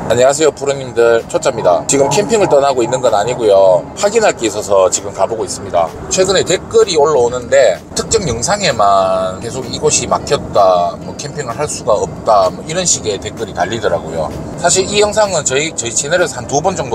안녕하세요 프로님들, 초짜입니다. 지금 캠핑을 떠나고 있는 건 아니고요, 확인할 게 있어서 지금 가보고 있습니다. 최근에 댓글이 올라오는데 특정 영상에만 계속 이곳이 막혔다, 뭐 캠핑을 할 수가 없다, 뭐 이런 식의 댓글이 달리더라고요. 사실 이 영상은 저희 채널에서 한 2번 정도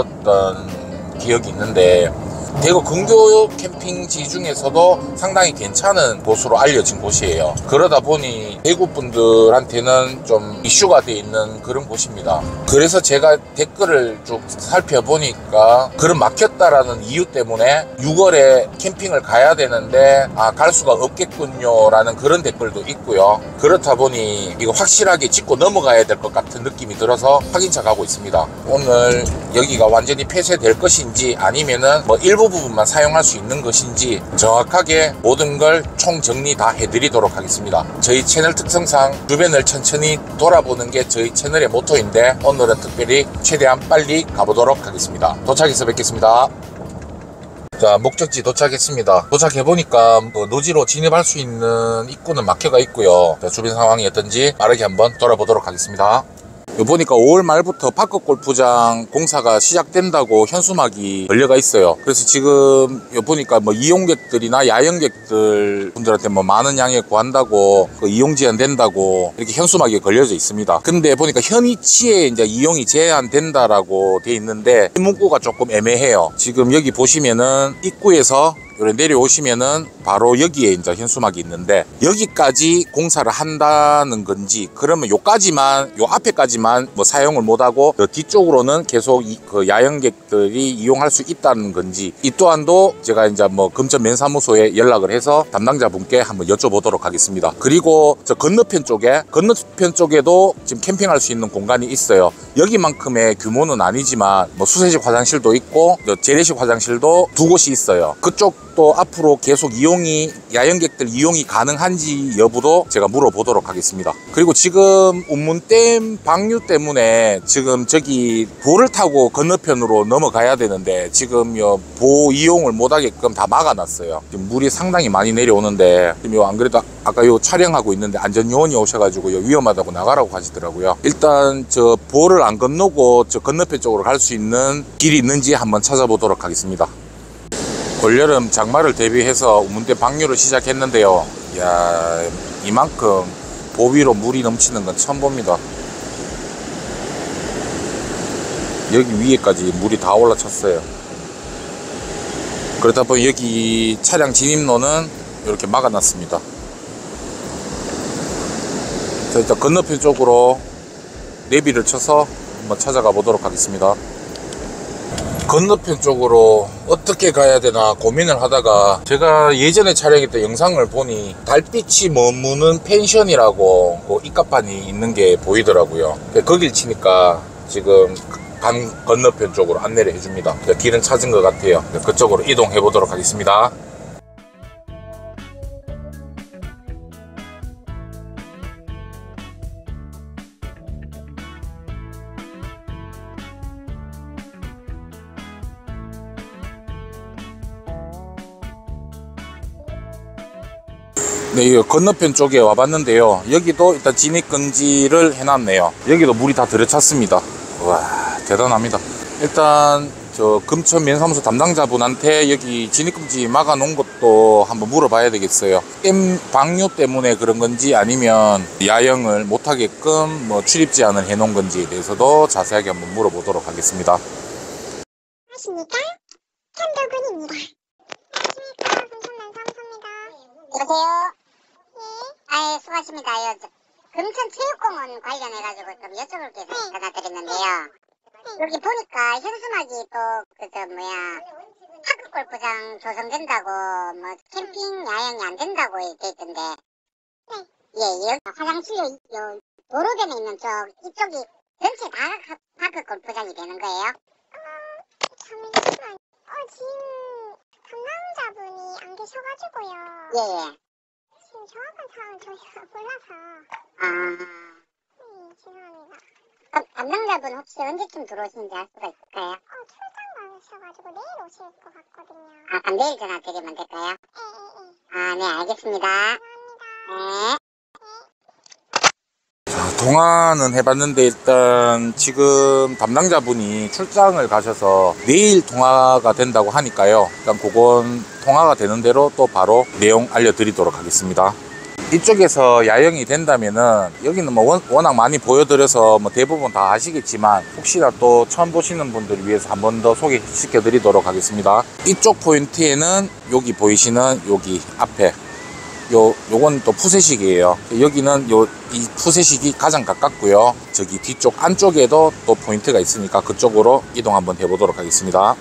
다뤘던 기억이 있는데, 대구 근교 캠핑지 중에서도 상당히 괜찮은 곳으로 알려진 곳이에요. 그러다 보니 대구 분들한테는 좀 이슈가 돼 있는 그런 곳입니다. 그래서 제가 댓글을 쭉 살펴보니까 그런 막혔다라는 이유 때문에 6월에 캠핑을 가야 되는데 갈 수가 없겠군요 라는 그런 댓글도 있고요. 그렇다 보니 이거 확실하게 짚고 넘어가야 될 것 같은 느낌이 들어서 확인차 가고 있습니다. 오늘 여기가 완전히 폐쇄될 것인지 아니면은 뭐 일부 부분만 사용할 수 있는 것인지 정확하게 모든 걸 총정리 다 해드리도록 하겠습니다. 저희 채널 특성상 주변을 천천히 돌아보는 게 저희 채널의 모토인데, 오늘은 특별히 최대한 빨리 가보도록 하겠습니다. 도착해서 뵙겠습니다. 자, 목적지 도착했습니다. 도착해보니까 노지로 진입할 수 있는 입구는 막혀가 있고요. 자, 주변 상황이 어떤지 빠르게 한번 돌아보도록 하겠습니다. 보니까 5월 말부터 파크 골프장 공사가 시작된다고 현수막이 걸려가 있어요. 그래서 지금 보니까 뭐 이용객들이나 야영객들 분들한테 뭐 많은 양에 구한다고, 이용 제한된다고 이렇게 현수막이 걸려져 있습니다. 근데 보니까 현위치에 이제 이용이 제한된다라고 돼 있는데 이 문구가 조금 애매해요. 지금 여기 보시면은 입구에서 내려오시면은 바로 여기에 이제 현수막이 있는데, 여기까지 공사를 한다는 건지, 그러면 요 앞에까지만 뭐 사용을 못하고 뒤쪽으로는 계속 그 야영객들이 이용할 수 있다는 건지, 이 또한도 제가 이제 뭐 금천 면사무소에 연락을 해서 담당자분께 한번 여쭤보도록 하겠습니다. 그리고 저 건너편 쪽에도 지금 캠핑할 수 있는 공간이 있어요. 여기만큼의 규모는 아니지만 뭐 수세식 화장실도 있고 재래식 화장실도 2곳이 있어요. 그쪽도 앞으로 계속 야영객들 이용이 가능한지 여부도 제가 물어보도록 하겠습니다. 그리고 지금 운문댐 방류 때문에 지금 저기 보를 타고 건너편으로 넘어가야 되는데 지금 보 이용을 못하게끔 다 막아놨어요. 지금 물이 상당히 많이 내려오는데, 지금 안 그래도 아까 촬영하고 있는데 안전요원이 오셔가지고 위험하다고 나가라고 하시더라고요. 일단 저 보를 안 건너고 저 건너편 쪽으로 갈 수 있는 길이 있는지 한번 찾아보도록 하겠습니다. 올여름 장마를 대비해서 운문댐 방류를 시작했는데요. 이야, 이만큼 보 위로 물이 넘치는 건 처음 봅니다. 여기 위에까지 물이 다 올라찼어요. 그렇다 보니 여기 차량 진입로는 이렇게 막아놨습니다. 자, 일단 건너편 쪽으로 내비를 쳐서 한번 찾아가 보도록 하겠습니다. 건너편 쪽으로 어떻게 가야 되나 고민을 하다가 제가 예전에 촬영했던 영상을 보니 달빛이 머무는 펜션이라고 그 입간판이 있는 게 보이더라고요. 거길 치니까 지금 강 건너편 쪽으로 안내를 해줍니다. 길은 찾은 것 같아요. 그쪽으로 이동해 보도록 하겠습니다. 네, 이 건너편 쪽에 와봤는데요. 여기도 일단 진입금지를 해놨네요. 여기도 물이 다 들어찼습니다. 와, 대단합니다. 일단 저 금천 면사무소 담당자분한테 여기 진입금지 막아놓은 것도 한번 물어봐야 되겠어요. 댐 방류 때문에 그런 건지 아니면 야영을 못하게끔 뭐 출입 제한을 해놓은 건지에 대해서도 자세하게 한번 물어보도록 하겠습니다. 안녕하십니까? 천도군입니다. 안녕하십니까? 금천 면사무소입니다. 여보세요? 예. 수고하십니다. 금천 체육공원 관련해가지고 좀 여쭤볼 게 있어서 전화드렸는데요. 여기 보니까 현수막이 파크 골프장 조성된다고, 뭐, 캠핑 야영이 안 된다고 돼 있던데. 네. 예, 여기 화장실, 도로변에 있는 이쪽이 전체 다 파크 골프장이 되는 거예요? 잠시만. 지금 담당자분이 안 계셔가지고요. 예. 지금 정확한 사항은 저희가 몰라서. 죄송합니다. 그럼 담당자분 혹시 언제쯤 들어오시는지 알 수가 있을까요? 출장 가셔가지고 내일 오실 것 같거든요. 그럼 내일 전화 드리면 될까요? 네, 알겠습니다. 감사합니다. 네. 통화는 해봤는데 일단 지금 담당자분이 출장을 가셔서 내일 통화가 된다고 하니까요. 일단 그건 통화가 되는 대로 또 바로 내용 알려드리도록 하겠습니다. 이쪽에서 야영이 된다면은 여기는 뭐 워낙 많이 보여드려서 뭐 대부분 다 아시겠지만 혹시나 또 처음 보시는 분들을 위해서 한 번 더 소개시켜 드리도록 하겠습니다. 이쪽 포인트에는 여기 보이시는 여기 앞에 요건 또 푸세식이에요. 여기는 이 푸세식이 가장 가깝고요. 저기 뒤쪽 안쪽에도 또 포인트가 있으니까 그쪽으로 이동 한번 해보도록 하겠습니다.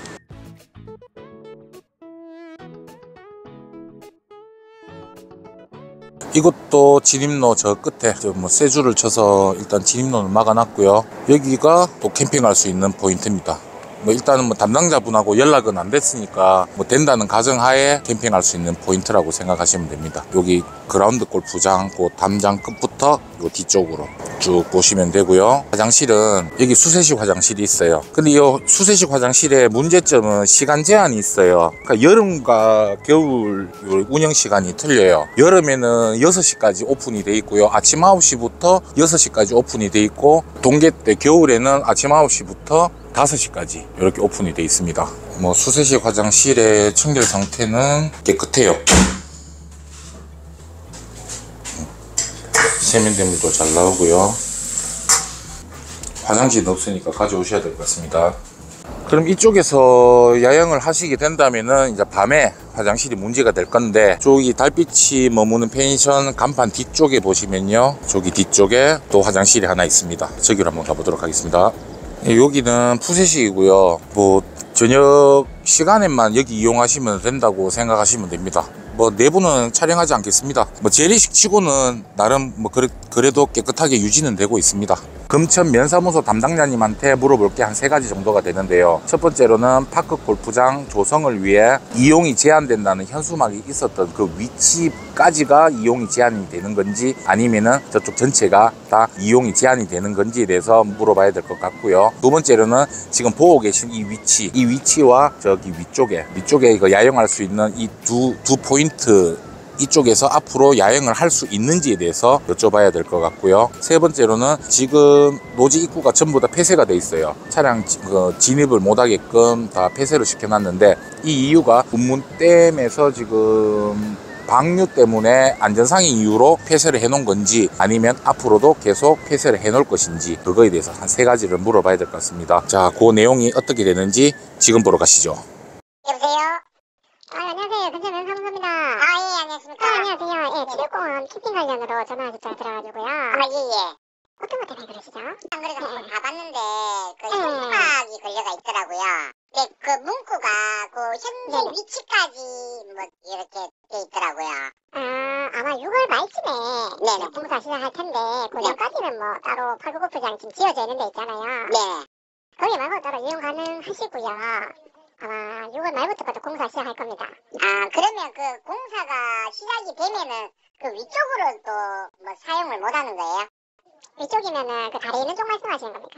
이것도 진입로 저 끝에 뭐 세 줄을 쳐서 일단 진입로를 막아놨고요. 여기가 또 캠핑할 수 있는 포인트입니다. 뭐 일단은 뭐 담당자분하고 연락은 안 됐으니까 뭐 된다는 가정하에 캠핑할 수 있는 포인트라고 생각하시면 됩니다. 여기 그라운드 골프장 그 담장 끝부터 요 뒤쪽으로 쭉 보시면 되고요. 화장실은 여기 수세식 화장실이 있어요. 근데 이 수세식 화장실의 문제점은 시간 제한이 있어요. 그러니까 여름과 겨울 운영 시간이 틀려요. 여름에는 6시까지 오픈이 돼 있고요. 아침 9시부터 6시까지 오픈이 돼 있고, 동계 때 겨울에는 아침 9시부터 5시까지 이렇게 오픈이 돼 있습니다. 뭐 수세식 화장실의 청결 상태는 깨끗해요. 세면대물도 잘 나오고요. 화장실은 없으니까 가져오셔야 될 것 같습니다. 그럼 이쪽에서 야영을 하시게 된다면은 이제 밤에 화장실이 문제가 될 건데, 저기 달빛이 머무는 펜션 간판 뒤쪽에 보시면요, 저기 뒤쪽에 또 화장실이 하나 있습니다. 저기로 한번 가보도록 하겠습니다. 여기는 푸세식이고요. 뭐 저녁 시간에만 여기 이용하시면 된다고 생각하시면 됩니다. 뭐 내부는 촬영하지 않겠습니다. 뭐 재래식 치고는 나름 뭐 그래도 깨끗하게 유지는 되고 있습니다. 금천 면사무소 담당자님한테 물어볼 게 한 3가지 정도가 되는데요. 첫 번째로는 파크 골프장 조성을 위해 이용이 제한된다는 현수막이 있었던 그 위치까지가 이용이 제한이 되는 건지, 아니면은 저쪽 전체가 다 이용이 제한이 되는 건지에 대해서 물어봐야 될 것 같고요. 두 번째로는 지금 보고 계신 이 위치와 저기 위쪽에 이거 야영할 수 있는 이 두 포인트, 이쪽에서 앞으로 야영을 할 수 있는지에 대해서 여쭤봐야 될 것 같고요. 세 번째로는 지금 노지 입구가 전부 다 폐쇄가 돼 있어요. 차량 진입을 못하게끔 다 폐쇄를 시켜놨는데, 이 이유가 운문댐에서 지금 방류 때문에 안전상의 이유로 폐쇄를 해놓은 건지, 아니면 앞으로도 계속 폐쇄를 해놓을 것인지, 그거에 대해서 한 3가지를 물어봐야 될 것 같습니다. 자, 그 내용이 어떻게 되는지 지금 보러 가시죠. 여보세요? 안녕하세요. 근처 면사무소입니다. 예, 안녕하십니까. 안녕하세요. 예, 지역공원 캠핑 관련으로 전화 주셔서 들어가지고요. 예. 어떤 것 때문에 그러시죠? 안 그래도 한번 가봤는데, 그 현수막이 걸려가 있더라고요. 네, 그 문구가 그 현재 위치까지 뭐 이렇게 돼 있더라고요. 아마 6월 말쯤에 네네. 공사 시작할 텐데, 그 전까지는 뭐 따로 팔구골프장 지금 지어져 있는 데 있잖아요. 네. 거기 말고 따로 이용 가능하시고요. 아마 6월 말부터부터 공사 시작할 겁니다. 그러면 그 공사가 시작이 되면은 그 위쪽으로 또 뭐 사용을 못 하는 거예요? 위쪽이면은 그 다리 있는 쪽 말씀하시는 겁니까?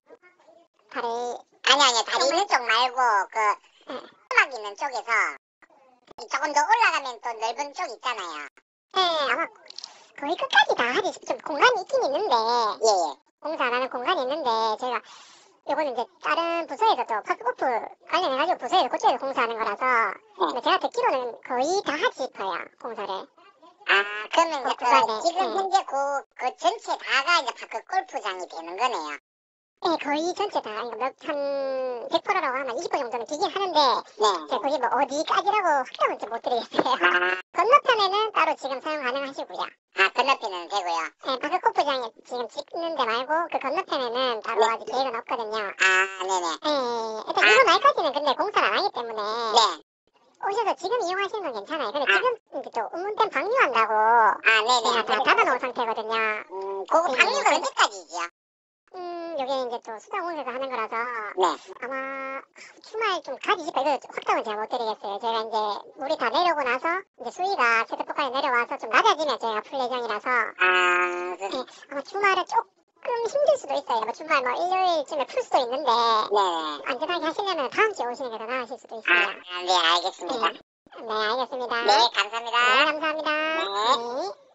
아니, 다리 있는 쪽 말고 그 수막 있는 쪽에서 조금 더 올라가면 또 넓은 쪽 있잖아요. 네, 아마 거의 끝까지 다 하지. 좀 공간이 있긴 있는데, 예. 공사 안 하는 공간이 있는데, 저희가 이거는 이제 다른 부서에서도 파크골프 관련해가지고 부서에서 그쪽에서 공사하는 거라서, 근데 제가 듣기로는 거의 다 하지 싶어요, 공사를. 그러면 이제 지금 현재 그 전체 다가 이제 파크골프장이 되는 거네요. 네, 거의 전체 다. 한 100%라고 하면 20% 정도는 되긴 하는데, 제가 거기 뭐 어디까지라고 확정은 좀 못 드리겠어요. 건너편에는 따로 지금 사용 가능하시고요. 건너편은 되고요. 네, 파크골프장에 지금 찍는 데 말고, 그 건너편에는 따로 아직 계획은 없거든요. 네네. 일단 2월 말까지는 근데 공사를 안 하기 때문에, 오셔서 지금 이용하시는 건 괜찮아요. 근데 지금 이제 또 운문댐 방류한다고, 네네. 다 닫아놓은 상태거든요. 그거 방류가 언제까지죠? 여기 이제 또 수자공에서 하는 거라서, 아마 주말 좀 가지 싶어요. 이거 확정은 제가 못 드리겠어요. 저희가 이제 물이 다 내려오고 나서 이제 수위가 세트포까지 내려와서 좀 낮아지면 저희가 풀 예정이라서, 아마 주말은 조금 힘들 수도 있어요. 뭐 주말 뭐 일요일쯤에 풀 수도 있는데, 안전하게 하시려면 다음 주에 오시는 게 더 나으실 수도 있어요. 네, 알겠습니다. 네, 알겠습니다. 네, 감사합니다. 네, 감사합니다. 네.